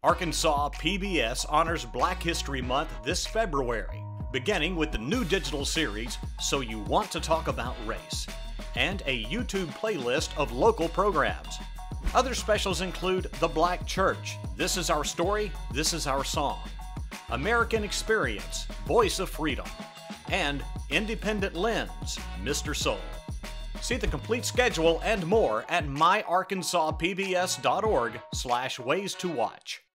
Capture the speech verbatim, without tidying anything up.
Arkansas P B S honors Black History Month this February, beginning with the new digital series, So You Want to Talk About Race, and a YouTube playlist of local programs. Other specials include The Black Church, This Is Our Story, This Is Our Song, American Experience, Voice of Freedom, and Independent Lens, Mister Soul. See the complete schedule and more at my arkansas p b s dot org slash ways to watch.